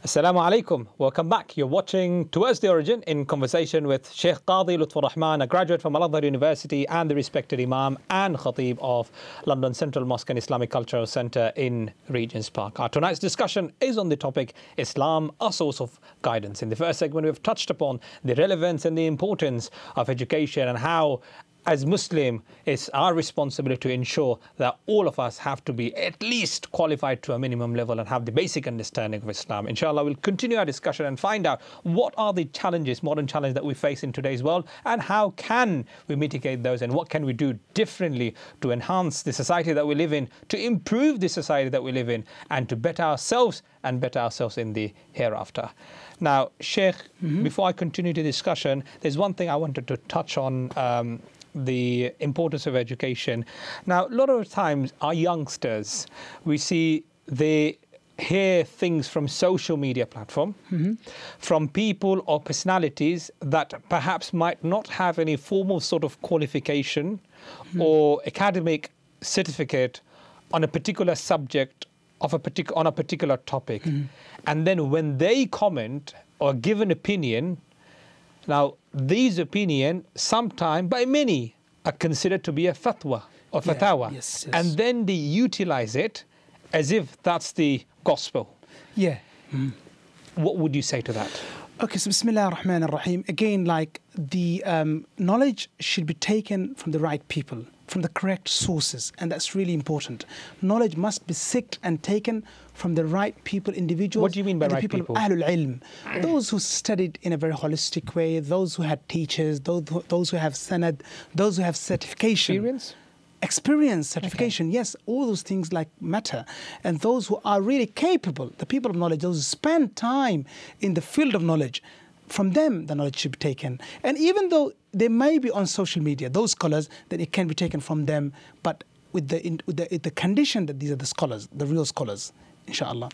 Assalamu alaikum. Welcome back. You're watching Towards the Origin in conversation with Shaykh Kazi Lutfur Rahman, a graduate from Al-Azhar University and the respected Imam and Khateeb of London Central Mosque and Islamic Cultural Centre in Regent's Park. Our tonight's discussion is on the topic Islam, a source of guidance. In the first segment, we've touched upon the relevance and the importance of education and how, as Muslim, it's our responsibility to ensure that all of us have to be at least qualified to a minimum level and have the basic understanding of Islam. Inshallah, we'll continue our discussion and find out what are the challenges, modern challenges that we face in today's world, and how can we mitigate those, and what can we do differently to enhance the society that we live in, to improve the society that we live in, and to better ourselves and better ourselves in the hereafter. Now, Sheikh, before I continue the discussion, there's one thing I wanted to touch on, the importance of education. Now, a lot of times our youngsters, we see they hear things from social media platform, from people or personalities that perhaps might not have any formal sort of qualification or academic certificate on a particular subject of on a particular topic. And then when they comment or give an opinion, now, these opinions, sometimes by many, are considered to be a fatwa or fatawa. Yes. And then they utilize it as if that's the gospel. What would you say to that? Okay, so Bismillah ar-Rahman ar-Rahim. Again, like the knowledge should be taken from the right people, from the correct sources, and that's really important. Knowledge must be sought and taken from the right people, individuals. What do you mean by right people? people? Ahlul ilm, those who studied in a very holistic way, those who had teachers, those who have sanad, those who have certification. Experience, certification, yes, all those things like matter. And those who are really capable, the people of knowledge, those who spend time in the field of knowledge, from them the knowledge should be taken. And even though they may be on social media, those scholars, then it can be taken from them, but with the condition that these are the scholars, the real scholars, inshallah.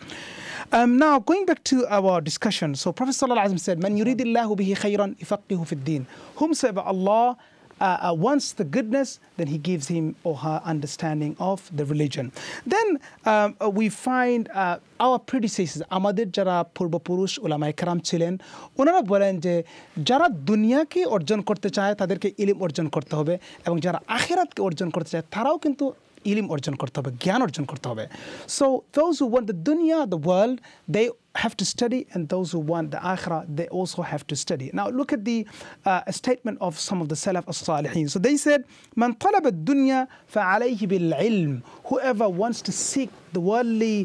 Now, going back to our discussion, so Prophet ﷺ said, "Man yuridillahu bihi khayran yufaqihu fid din." Whomsoever Allah wants the goodness, then He gives him or her understanding of the religion. Then we find our predecessors, আমাদের যারা পূর্বপুরুষ উলামায়ে কেরাম ছিলেন, ওনারা বলেন যে যারা দুনিয়াকে অর্জন করতে চায় তাদেরকে ইলম অর্জন করতে হবে, এবং যারা আখিরাতকে অর্জন করতে চায় তারাও কিন্তু ইলম অর্জন করতে হবে, জ্ঞান অর্জন করতে হবে. So those who want the dunya, the world, they have to study, and those who want the akhirah, they also have to study. Now look at the statement of some of the Salaf as-Salihin. So they said, "Man talaba ad-dunya fa'alayhi bil-ilm." Whoever wants to seek the worldly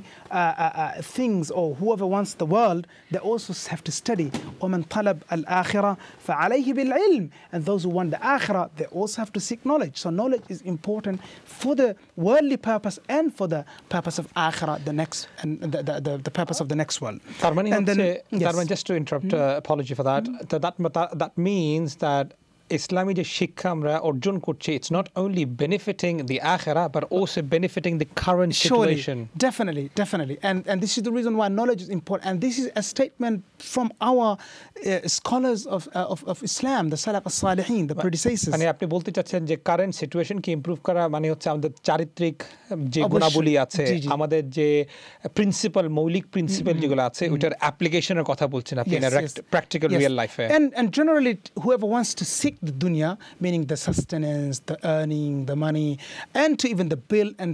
things, or whoever wants the world, they also have to study. وَمَنْ طَلَبَ الْآخِرَةَ فَعَلَيْهِ بِالْعِلْمِ. And those who want the akhirah, they also have to seek knowledge. So knowledge is important for the worldly purpose and for the purpose of akhirah, the next, and the purpose of the next world. And then, just to interrupt, apology for that. That means that Islami je shikha amra orjon korchi, it's not only benefiting the akhirah but also benefiting the current situation. Surely, definitely. And this is the reason why knowledge is important. And this is a statement from our scholars of Islam, the Salaf as-Salihin, the predecessors. মানে আপনি বলতে চাচ্ছেন যে current situation কে improve করা মানে হচ্ছে আমাদের চারিত্রিক যে গুণাবলী আছে, আমাদের যে প্রিন্সিপাল, মৌলিক প্রিন্সিপাল যেগুলো আছে, ওটার অ্যাপ্লিকেশনের কথা বলছেন আপনি in a practical real life. And generally, whoever wants to seek the dunya, meaning the sustenance, the earning, the money, and to even the bill, and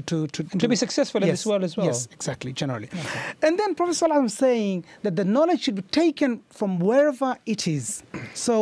to be successful in this world as well. Yes, exactly, generally. And then Prophet ﷺ is saying that the knowledge should be taken from wherever it is. So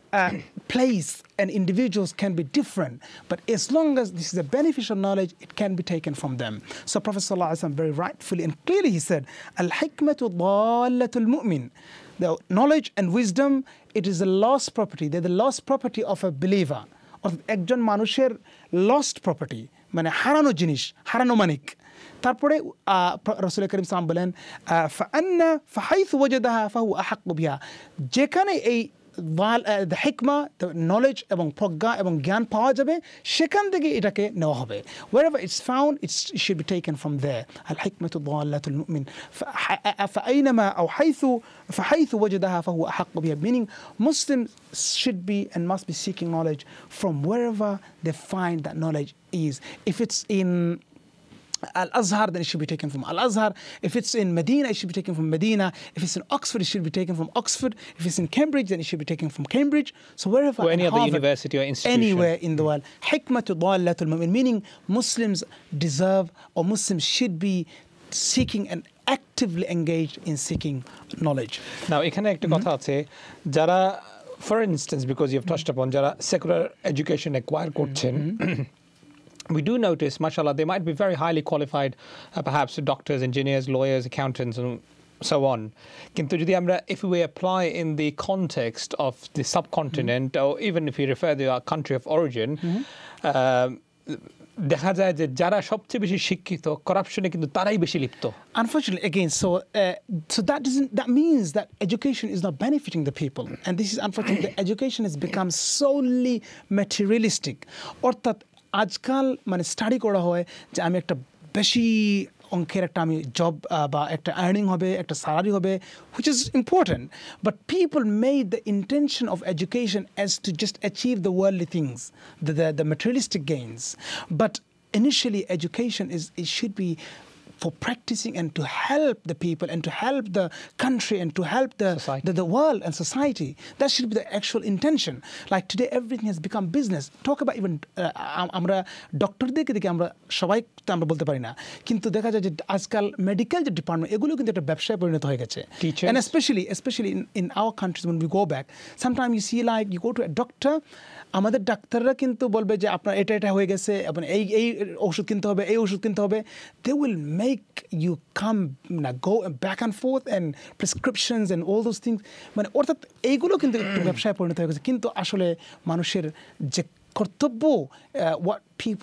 place and individuals can be different, but as long as this is a beneficial knowledge, it can be taken from them. So Prophet ﷺ very rightfully and clearly he said, "Al-hikmatu dallatul mu'min." The knowledge and wisdom, it is a lost property. They're the lost property of a believer. Or ekjon manusher lost property, মানে হারানো জিনিস, হারানো মানিক। তারপরে রাসূল করিম সাল্লাল্লাহু আলাইহি ওয়াসাল্লাম বলেন, ফাআন্না ফাহাইথু ওয়াজাদাহা ফাহু আহাক্কু বিহা। যেখানে এই the hikmah, the knowledge এবং প্রজ্ঞা এবং জ্ঞান পাওয়া যাবে, সেখান থেকে এটাকে নেওয়া হবে. Wherever it's found, it should be taken from there. الحكمة ضالة المؤمن فأينما أو فحيث وجدها فهو أحق بها. Meaning Muslims should be and must be seeking knowledge from wherever they find that knowledge is. If it's in Al-Azhar, then it should be taken from Al-Azhar. If it's in Medina, it should be taken from Medina. If it's in Oxford, it should be taken from Oxford. If it's in Cambridge, then it should be taken from Cambridge. So wherever, or any other university or institution, anywhere in the world. Hikmatu dallatul mu'min, meaning Muslims deserve, or Muslims should be seeking and actively engaged in seeking knowledge. Now, এখানে একটা কথা আছে, যারা, for instance, because you've touched upon, যারা secular education acquire করছেন, we do notice, mashallah, they might be very highly qualified, perhaps doctors, engineers, lawyers, accountants, and so on. Kintu jodi amra, if we apply in the context of the subcontinent, or even if we refer to our country of origin, দেখা যায় যে যারা সবচেয়ে বেশি শিক্ষিত করাপশনে কিন্তু তারাই বেশি লিপ্ত। Unfortunately, again, so that means that education is not benefiting the people, and this is unfortunately, the education has become solely materialistic. অর্থাৎ আজকাল মানে স্টাডি করা হয় যে আমি একটা বেশি অঙ্কের একটা আমি জব বা একটা আর্নিং হবে, একটা স্যালারি হবে, which is important, but people made the intention of education as to just achieve the worldly things, the materialistic gains. But initially, education it should be for practicing and to help the people and to help the country and to help the world and society. That should be the actual intention. Like today, everything has become business. Talk about even আমরা ডক্টরদেরকে দেখে আমরা সবাই তো আমরা বলতে পারি না, কিন্তু দেখা যায় যে আজকাল মেডিকেল যে ডিপার্টমেন্ট এগুলো কিন্তু একটা ব্যবসায় পরিণত হয়ে গেছে। And especially in our countries, when we go back, sometimes you see like you go to a doctor, আমাদের ডাক্তাররা কিন্তু বলবে যে আপনার এটা হয়ে গেছে, আপনার এই ওষুধ কিনতে হবে, এই ওষুধ কিনতে হবে. They will make you go back and forth and prescriptions and all those things. মানে অর্থাৎ এইগুলো কিন্তু একটু ব্যবসায় পরিণত হয়ে গেছে, কিন্তু আসলে মানুষের যে কর্তব্য, what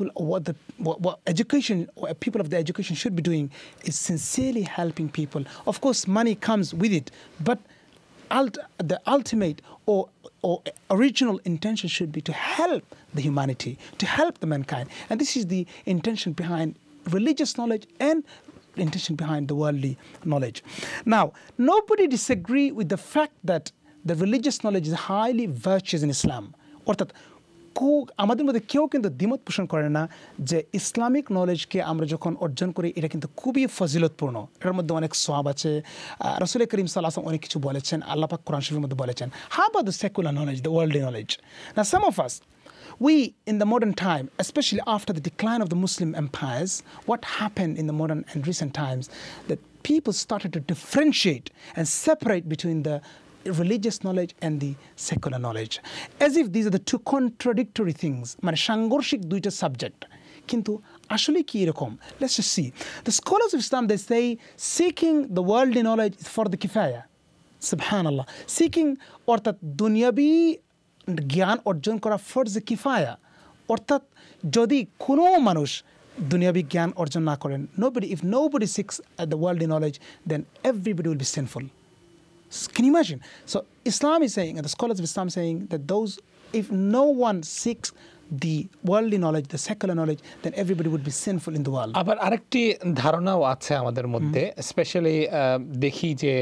people of the education should be doing is sincerely helping people. Of course, money comes with it, but the ultimate or original intention should be to help the humanity, to help the mankind. And this is the intention behind religious knowledge and the intention behind the worldly knowledge. Now, nobody disagree with the fact that the religious knowledge is highly virtuous in Islam. অর্থাৎ আমাদের মধ্যে কেউ কিন্তু দ্বিমত পোষণ করে না যে ইসলামিক নলেজকে আমরা যখন অর্জন করি এটা কিন্তু খুবই ফজিলতপূর্ণ, এর মধ্যে অনেক সওয়াব আছে। রাসূল করিম সাল্লাল্লাহু আলাইহি ওয়াসাল্লাম অনেক কিছু বলেছেন, আল্লাহ পাক কোরআন শরীফের মধ্যে বলেছেন। How about the secular knowledge, the worldly knowledge? Now, some of us, we in the modern time, especially after the decline of the Muslim empires, what happened in the modern and recent times, that people started to differentiate and separate between the religious knowledge and the secular knowledge, as if these are the two contradictory things, মানে সাংঘর্ষিক দুইটা subject. কিন্তু আসলে কি এরকম? Let's just see. The scholars of Islam, they say seeking the worldly knowledge is for the kifaya. Subhanallah. Seeking অর্থাৎ দুনিয়াবি জ্ঞান অর্জন করা ফরজ কিফায়া, অর্থাৎ যদি কোনো মানুষ দুনিয়াবি জ্ঞান অর্জন না করেন, if nobody seeks the worldly knowledge, then everybody will be sinful. Can you imagine? So Islam is saying, and the scholars of Islam saying, that if no one seeks the worldly knowledge, the secular knowledge, then everybody would be sinful in the world. আবার আরেকটি ধারণাও আছে আমাদের মধ্যে, especially দেখি যে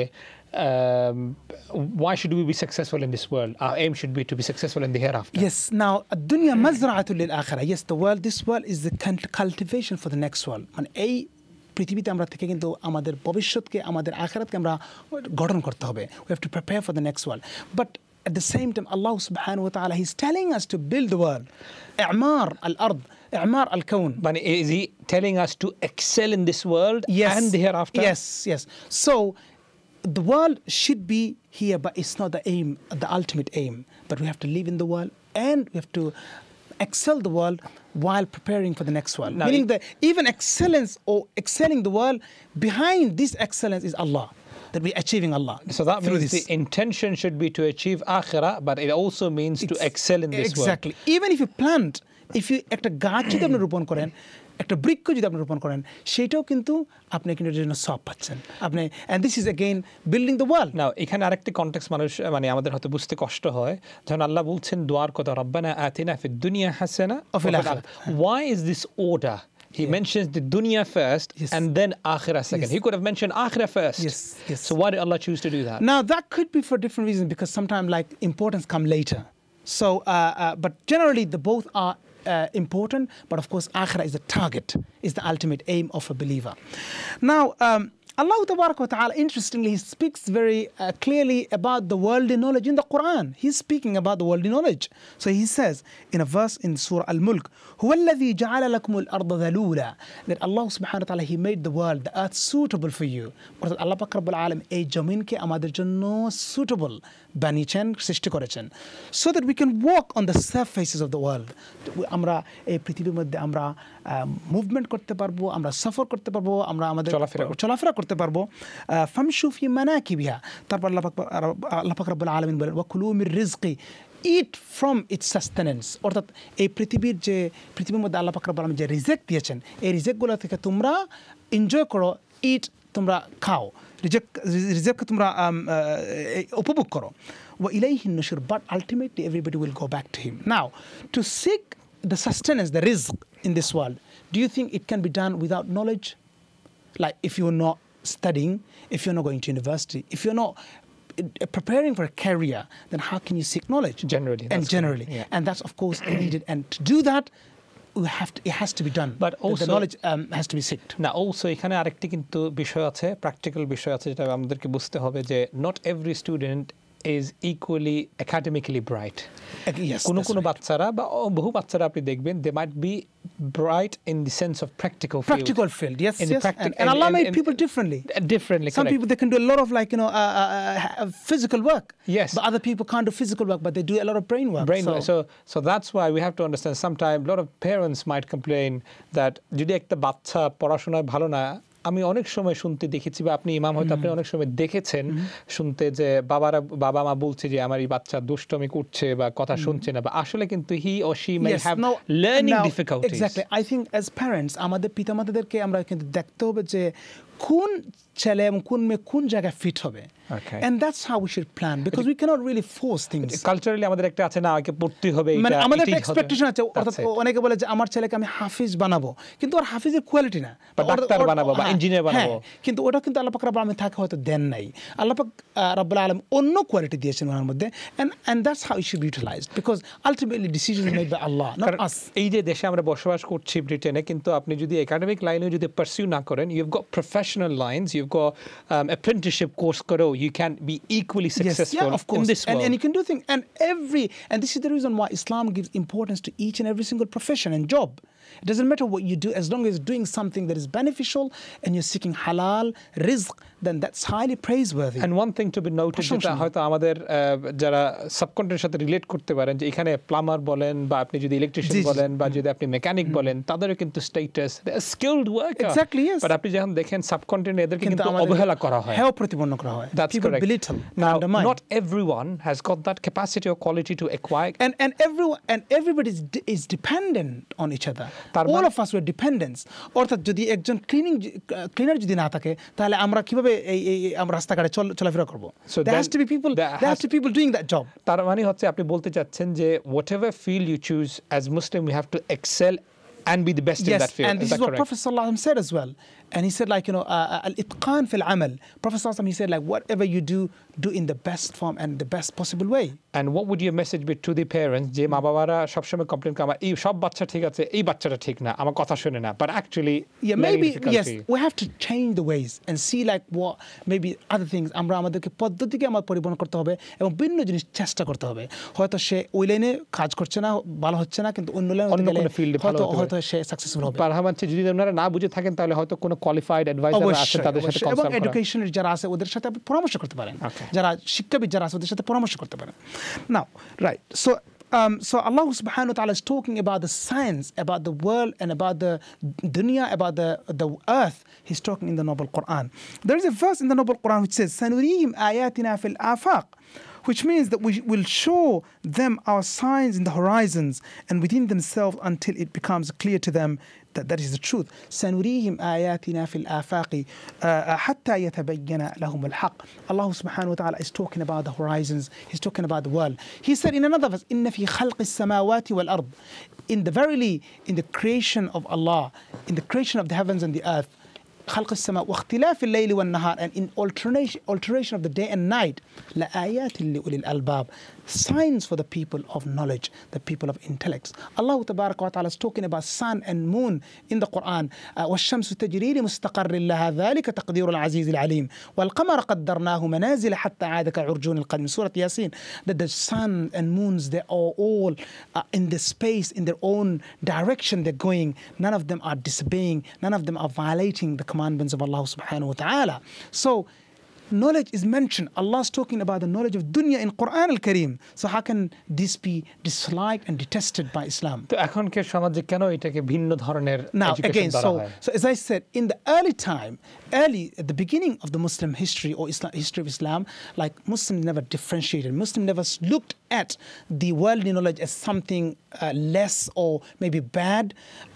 why should we be successful in this world? Our aim should be to be successful in the hereafter. Yes. Now, الدنيا مزرعة للآخرة. Yes, this world is the cultivation for the next world. মানে এই পৃথিবীতে আমরা থেকে কিন্তু আমাদের ভবিষ্যৎকে, আমাদের আখিরাতকে আমরা গঠন করতে হবে. We have to prepare for the next world. But at the same time, Allah subhanahu wa ta'ala, He's telling us to build the world. إعمار الأرض, إعمار الكون. But is He telling us to excel in this world and the hereafter? Yes. So the world should be here, but it's not the aim, the ultimate aim. But we have to live in the world, and we have to excel the world while preparing for the next world. Now, meaning that even excellence or excelling the world, behind this excellence is Allah, that we're achieving Allah. So that means the intention should be to achieve akhirah, but it also means to excel in this world. Exactly. Even if you plant, if you একটা গাছ যদি আপনি রোপণ করেন, একটা বৃক্ষ যদি আপনি রোপণ করেন, সেটাও কিন্তু আপনি কিন্তু জন্য সওয়াব পাচ্ছেন আপনি। and this is again building the world. Now, এখানে আরেকটি কনটেক্সট মানুষ মানে আমাদের হয়তো বুঝতে কষ্ট হয়, যখন আল্লাহ বলছেন দোয়ার কথা, রব্বানা আতিনা ফিদ দুনিয়া হাসানা ওয়া ফিল আখিরাহ. Why is this order? He mentions the dunya first, and then akhirah second. He could have mentioned akhirah first. Yes. So why did Allah choose to do that? Now, that could be for different reasons, because sometimes like importance come later. So but generally the both are important, but of course, akhirah is the target, is the ultimate aim of a believer. Now, Allah Ta'ala, interestingly, He speaks very clearly about the worldly knowledge in the Quran. He's speaking about the worldly knowledge. So He says in a verse in Surah Al-Mulk, هُوَ الَّذِي جَعَلَ لَكُمُ الْأَرْضَ ذَلُولًا, that Allah Subhanahu wa Ta'ala, He made the world, the earth suitable for you. Allah Pak Rabbul Alam এই জমিনকে আমাদের জন্য suitable বানিয়েছেন, সৃষ্টি করেছেন, so that we can walk on the surfaces of the world. আমরা এই পৃথিবীর মধ্যে আমরা মুভমেন্ট করতে পারবো, আমরা সফর করতে পারবো, আমরা আমাদের চলাফেরা করতে পারবো। ফামশু ফি মানাকিবিহা, তারপর আল্লাহ পাক রব্বুল আলামিন বলেন ওয়াকুলু Mir Rizki, eat from its sustenance, অর্থাৎ এই পৃথিবীর মধ্যে আল্লাহ পাক রব্বুল আলামিন যে রিজেক দিয়েছেন, এই রিজেকগুলো থেকে তোমরা এনজয় করো, ইট তোমরা খাও, রিজেককে তোমরা উপভোগ করো। ওয়া ইলাইহিন নুশুর, but ultimately everybody will go back to Him. Now, to seek the sustenance, the rizq in this world, do you think it can be done without knowledge? Like if you're not studying, if you're not going to university, if you're not preparing for a career, then how can you seek knowledge? Generally. And that's of course needed. And to do that, it has to be done. But also the knowledge has to be sought. Now also এখানে আরেকটি কিন্তু বিষয় আছে, practical বিষয় আছে, যেটা আমাদেরকে বুঝতে হবে যে not every student is equally academically bright. Yes, কোনো বাচ্চারা বা বহু বাচ্চারা আপনি দেখবেন, they might be bright in the sense of practical field. Yes. And Allah made people differently. Some people, they can do a lot of physical work. Yes. But other people can't do physical work, but they do a lot of brain work. So that's why we have to understand, sometimes a lot of parents might complain that যদি একটা বাচ্চা পড়াশোনায় ভালো না, আমি অনেক সময় শুনতে দেখেছি, বা আপনি ইমাম হয়তো আপনি অনেক সময় দেখেছেন শুনতে, যে বাবা মা বলছে যে আমার এই বাচ্চা দুষ্টমি করছে বা কথা শুনছে না, বা আসলে কিন্তু he or she may have learning difficulties. Exactly. I think as parents, আমাদের পিতামাতাদেরকে আমরা কিন্তু দেখতে হবে যে কোন ছেলে এবং কোন মেয়ে কোন জায়গায় ফিট হবে। Okay. And that's how we should plan, because we cannot really force things. Culturally আমাদের একটা আছে না, আগে পড়তে হবে, মানে আমাদের একটা এক্সপেকটেশন আছে, অর্থাৎ অনেকে বলে যে আমার ছেলেকে আমি হাফিজ বানাবো, কিন্তু ওর হাফিজের কোয়ালিটি না, বা ডাক্তার বানাবো বা ইঞ্জিনিয়ার বানাবো, কিন্তু ওটা কিন্তু আল্লাহ পাক রব্বুল আলামিন তাকে হয়তো দেন নাই। আল্লাহ পাক রব্বুল আলামিন অন্য কোয়ালিটি দিয়েছেন ওনার মধ্যে, and that's how it should be utilized, because ultimately decisions are made by Allah, not us. এই যে দেশে আমরা বসবাস করছি ব্রিটেনে, কিন্তু আপনি যদি একাডেমিক লাইনে যদি পারসিউ না করেন, you've got professional lines, you've got apprenticeship course করো, you can be equally successful in this world. And you can do things, and this is the reason why Islam gives importance to each and every single profession and job. It doesn't matter what you do, as long as you're doing something that is beneficial and you're seeking halal rizq, then that's highly praiseworthy. And one thing to be noted, যেটা হয়তো আমাদের যারা সাবকন্টিনেন্টের সাথে relate করতে পারেন, যে এখানে plumber বলেন বা আপনি যদি ইলেকট্রিশিয়ান বলেন বা যদি আপনি মেকানিক বলেন, তাদেরও কিন্তু status, they are skilled worker. Exactly, yes. But আপনি যখন দেখেন সাবকন্টিনেন্ট, এদেরকে কিন্তু অবহেলা করা হয়, হেয় প্রতিপন্ন করা হয়। That's people correct. belittle. Now, not everyone has got that capacity or quality to acquire. And everybody is dependent on each other. All of us were dependents. অর্থাৎ যদি একজন ক্লিনার যদি না থাকে, তাহলে আমরা কিভাবে আমরা রাস্তাঘাটে চলাফেরা করব? There has to be people doing that job. তার মানে হচ্ছে আপনি বলতে চাচ্ছেন যে whatever field you choose, as Muslim we have to excel and be the best in that field. And this is what Prophet sallallahu alaihi wasallam said as well. And he said, like, al-itqan fil amal. Prophet sallallahu alaihi wasallam, he said, like, whatever you do in the best form and the best possible way. And what would your message be to the parents, যে মা বাবারা সবসময় complain করে, আমার এই সব বাচ্চা ঠিক আছে, এই বাচ্চাটা ঠিক না, আমার কথা শুনে না, but actually maybe yes, we have to change the ways and see like what maybe other things. আমরা আমাদেরকে পদ্ধতিকে আমার পরিবর্তন করতে হবে এবং ভিন্ন জিনিস চেষ্টা করতে হবে। হয়তো সে ওই লাইনে কাজ করছে না, ভালো হচ্ছে না, কিন্তু অন্য লাইনে ফিল্ডে হয়তো সে সাকসেসফুল হবে। পারহামানছে যদি আপনারা না বুঝে থাকেন, তাহলে হয়তো কোনো কোয়ালিফাইড অ্যাডভাইজার আছে, তাদের সাথে কনসাল্ট এবং এডুকেশনের যারা আছে ওদের সাথে আপনি পরামর্শ করতে পারেন, যারা শিক্ষাবিদ যারা আছে ওদের সাথে পরামর্শ করতে পারেন। Now, right, so Allah subhanahu wa ta'ala is talking about the science, about the world, and about the dunya, about the earth. He's talking in the Noble Quran. There is a verse in the Noble Quran which says, سَنُرِيهِمْ آيَاتِنَا فِي الْآفَاقِ, which means that we will show them our signs in the horizons and within themselves until it becomes clear to them that is the truth. سنريهم آياتنا في الآفاق حتى يتبين لهم الحق. Allah subhanahu wa ta'ala is talking about the horizons. He's talking about the world. He said in another verse, إن في خلق السماوات والأرض, in the creation of Allah, in the creation of the heavens and the earth, خلق السماء واختلاف الليل والنهار, and in alteration of the day and night, لآيات لأولي الألباب. science for the people of knowledge, the people of intellect. Allah Tabaraka wa Ta'ala is talking about sun and moon in the Quran. وَالشَّمْسُ تَجْرِي لِمُسْتَقَرٍّ لَهَا ذَلِكَ تَقْدِيرُ الْعَزِيزِ الْعَلِيمِ وَالْقَمَرَ قَدَّرْنَاهُ مَنَازِلَ حَتَّى عَادَ كَعُرْجُونِ الْقَدِيمِ. Surah Yasin, that the sun and moons, they are all in the space, in their own direction they're going. None of them are disobeying, none of them are violating the commandments of Allah subhanahu wa ta'ala. So knowledge is mentioned. Allah's talking about the knowledge of dunya in Quran al-Kareem. So how can this be disliked and detested by Islam? Now again, so as I said, in the early at the beginning of the Muslim history or history of Islam, like Muslims never differentiated. Muslims never looked at the worldly knowledge as something less or maybe bad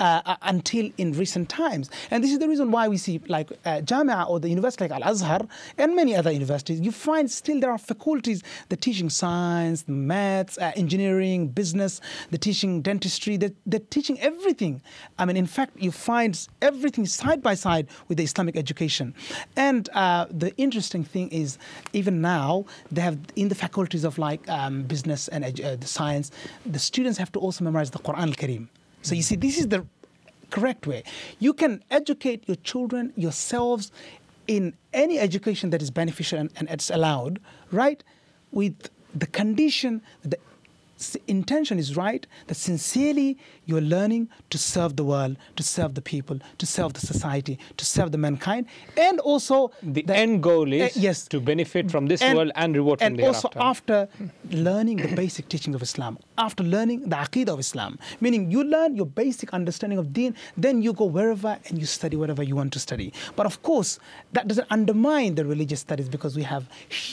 until in recent times. And this is the reason why we see like Jamia or the university like Al-Azhar and many other universities, you find still there are faculties that teaching science, maths, engineering, business, they're teaching dentistry, they're teaching everything. I mean, in fact, you find everything side by side with the Islamic education. And the interesting thing is, even now, they have in the faculties of like business and the science, the students have to also memorize the Quran al-Kareem. So you see, this is the correct way. You can educate your children, yourselves, in any education that is beneficial and it's allowed, right? With the condition, the intention is right, that sincerely you're learning to serve the world, to serve the people, to serve the society, to serve the mankind, and also the end goal is yes, to benefit from this world and reward from the hereafter. And also after learning the basic teaching of Islam, after learning the Aqeedah of Islam, meaning you learn your basic understanding of Deen, then you go wherever and you study whatever you want to study. But of course, that doesn't undermine the religious studies, because we have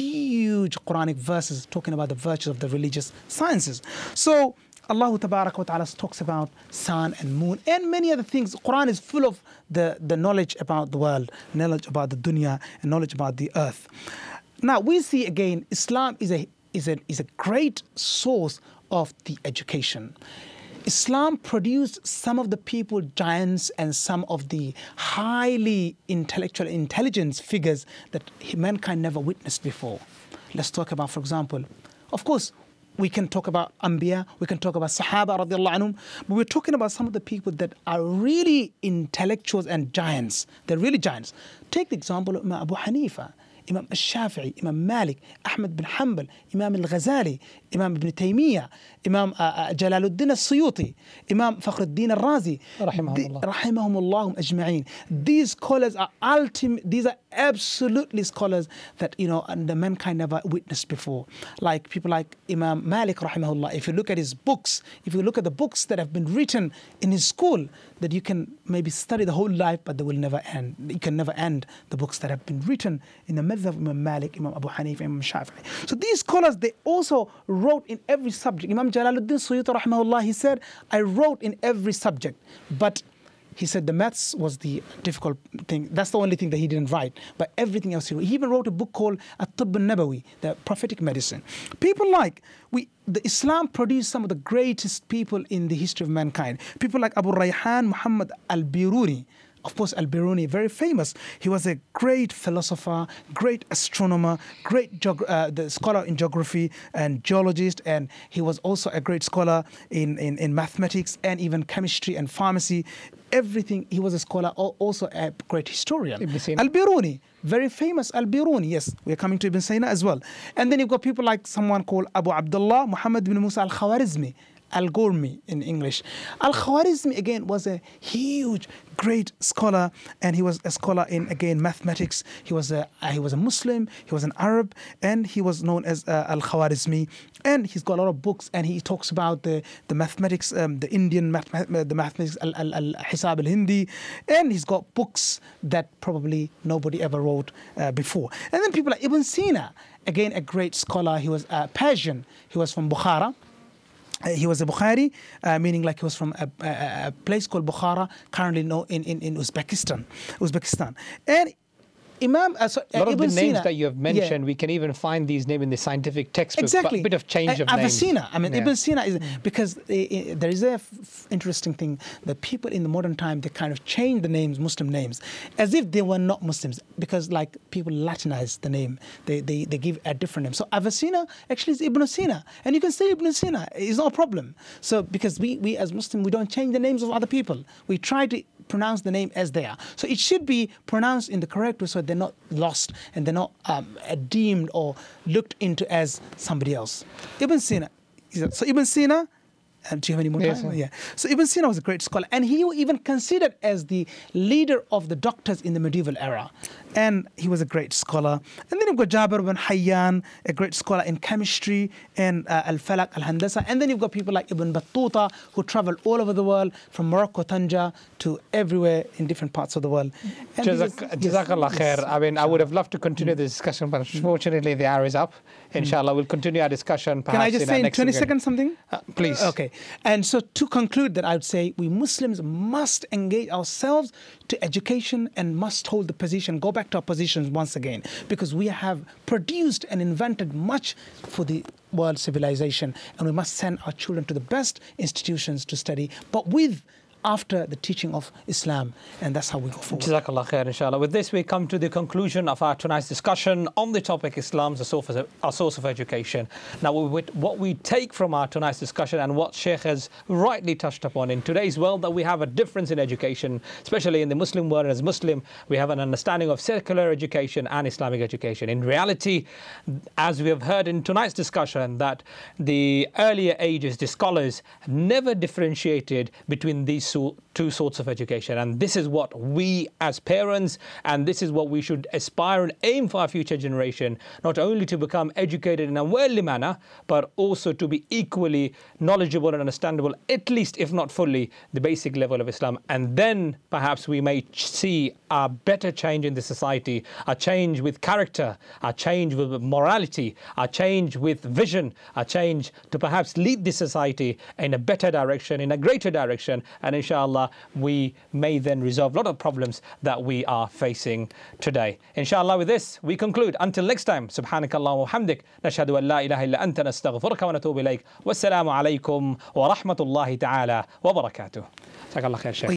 huge Quranic verses talking about the virtues of the religious sciences. So Allah Tabaraka wa Ta'ala talks about sun and moon and many other things. The Quran is full of the knowledge about the world, knowledge about the dunya, and knowledge about the earth. Now we see again, Islam is a great source of the education. Islam produced some of the people, giants, and some of the highly intellectual, intelligent figures that mankind never witnessed before. Let's talk about, for example, of course, we can talk about Anbiya, we can talk about Sahaba radiallahu anhum, but we're talking about some of the people that are really intellectuals and giants. They're really giants. Take the example of Imam Abu Hanifa, Imam al-Shafi'i, Imam Malik, Ahmad bin Hanbal, Imam al-Ghazali, Imam ibn Taymiyyah, Imam Jalaluddin al-Suyuti, Imam Fakhruddin al-Razi, rahimahumullah ajma'een. These scholars are these are absolutely scholars that, you know, and the mankind never witnessed before. Like people like Imam Malik rahimahullah, if you look at his books, if you look at the books that have been written in his school, that you can maybe study the whole life, but they will never end. You can never end the books that have been written in the madhab of Imam Malik, Imam Abu Hanifa, Imam Shafi'i. So these scholars, they also wrote in every subject. Imam Jalaluddin Suyuti rahimahullah, he said, I wrote in every subject, but he said the maths was the difficult thing. That's the only thing that he didn't write. But everything else he wrote. He even wrote a book called At-Tibb al-Nabawi, the prophetic medicine. People like, the Islam produced some of the greatest people in the history of mankind. People like Abu Rayhan Muhammad al-Biruni. Of course, al-Biruni, very famous. He was a great philosopher, great astronomer, great the scholar in geography and geologist, and he was also a great scholar in mathematics and even chemistry and pharmacy. Everything, he was a scholar, also a great historian. Al-Biruni, very famous Al-Biruni, yes, we're coming to Ibn Sina as well. And then you've got people like someone called Abu Abdullah Muhammad bin Musa al-Khawarizmi, Al-Ghurmi in English. Al-Khawarizmi again was a huge, great scholar, and he was a scholar in, again, mathematics. He was a Muslim, he was an Arab, and he was known as Al-Khawarizmi. And he's got a lot of books, and he talks about the mathematics, the Indian mathematics, Al-Hisab al-Hindi, and he's got books that probably nobody ever wrote before. And then people like Ibn Sina, again, a great scholar. He was Persian. He was from Bukhara. He was a Bukhari, meaning like he was from a place called Bukhara, currently known in Uzbekistan. And Imam, a lot of the names that you have mentioned, we can even find these names in the scientific textbooks. Exactly. But a bit of change of names. Avicenna. I mean, Ibn Sina is because there is a interesting thing that people in the modern time, they kind of change the names, Muslim names, as if they were not Muslims, because like people Latinize the name, they give a different name. So Avicenna actually is Ibn Sina, and you can say Ibn Sina, it's not a problem. So because we as Muslims, we don't change the names of other people. We try to pronounce the name as they are. So it should be pronounced in the correct way so they're not lost and they're not deemed or looked into as somebody else. Ibn Sina. So Ibn Sina, do you have any more time? Yes, So Ibn Sina was a great scholar, and he was even considered as the leader of the doctors in the medieval era. And he was a great scholar. And then you've got Jabir ibn Hayyan, a great scholar in chemistry and al-Falak, al-Handasa. And then you've got people like Ibn Battuta, who traveled all over the world, from Morocco, Tanja, to everywhere in different parts of the world. Jazakallah khair. I mean, I would have loved to continue the discussion, but unfortunately the hour is up. Inshallah, we'll continue our discussion perhaps. Can I just say in 20 seconds something? Please. Okay. And so to conclude that, I would say we Muslims must engage ourselves to education and must hold the position, go back to our positions once again, because we have produced and invented much for the world civilization, and we must send our children to the best institutions to study, but after the teaching of Islam, and that's how we go forward. Jazakallah khair, inshallah. With this, we come to the conclusion of our tonight's discussion on the topic Islam, a source of education. Now, what we take from our tonight's discussion and what Shaykh has rightly touched upon in today's world, that we have a difference in education, especially in the Muslim world. As Muslim, we have an understanding of secular education and Islamic education. In reality, as we have heard in tonight's discussion, that the earlier ages, the scholars never differentiated between these two sorts of education, and this is what we as parents, and this is what we should aspire and aim for our future generation, not only to become educated in a worldly manner, but also to be equally knowledgeable and understandable, at least if not fully, the basic level of Islam. And then perhaps we may see a better change in the society, a change with character, a change with morality, a change with vision, a change to perhaps lead the society in a better direction, in a greater direction, and inshallah we may then resolve a lot of problems that we are facing today. Inshallah, with this we conclude. Until next time, subhanakallah wa hamdik, nashhadu an la ilaha illa anta, nastaghfiruka wa natubu ilayk. Wassalamu alaykum wa rahmatullahi ta'ala wa barakatuh. Jazakallah khair, Shaykh.